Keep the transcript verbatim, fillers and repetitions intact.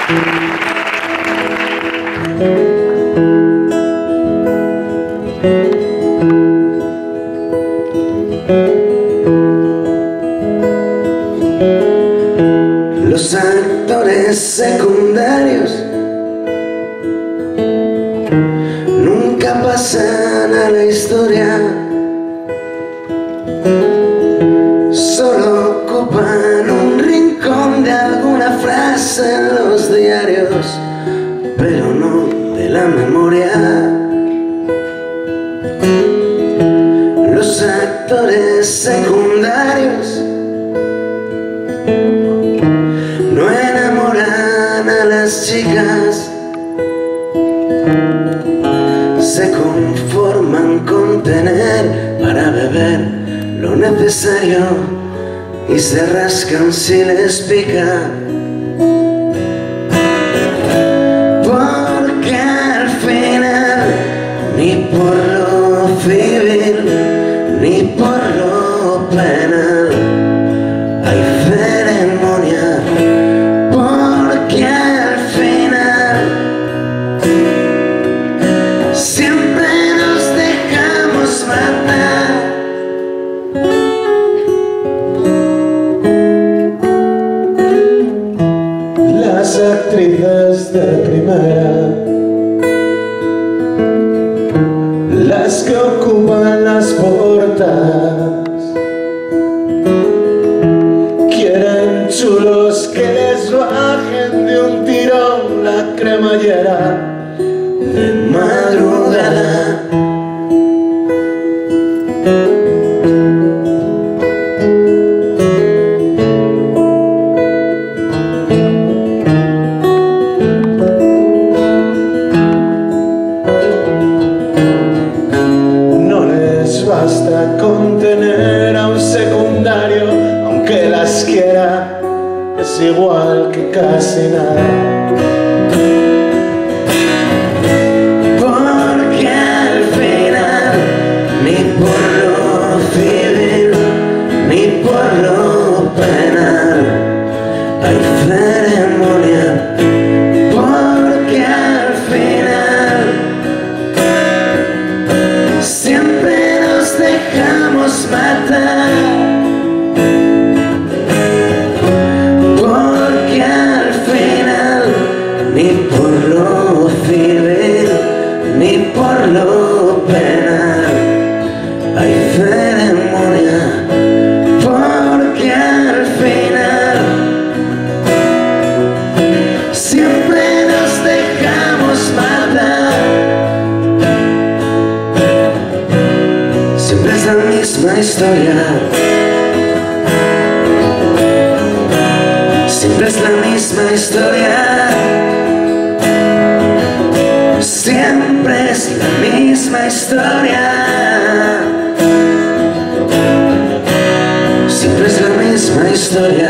Los actores secundarios nunca pasan a la historia, solo ocupan un rincón de alguna frase en los diarios, pero no de la memoria. Los actores secundarios no enamoran a las chicas, se conforman con tener para beber lo necesario y se rascan si les pica, porque al final ni por lo civil ni por lo penal hay ceremonia, porque al final siempre nos dejamos matar. Las actrices de primera, las que ocupan las portadas, quieren chulos que les bajen de un tirón la cremallera De madrugada, no les basta con tener a un secundario, aunque las quiera, es igual que casi nada. porque al final ni por lo civil ni por lo penal hay ceremonia, porque al final siempre nos dejamos matar, porque al final ni por lo civil ni por lo penal hay ceremonia, porque al final siempre nos dejamos matar. Siempre es la misma historia, siempre es la misma historia, siempre es la misma historia, siempre es la misma historia.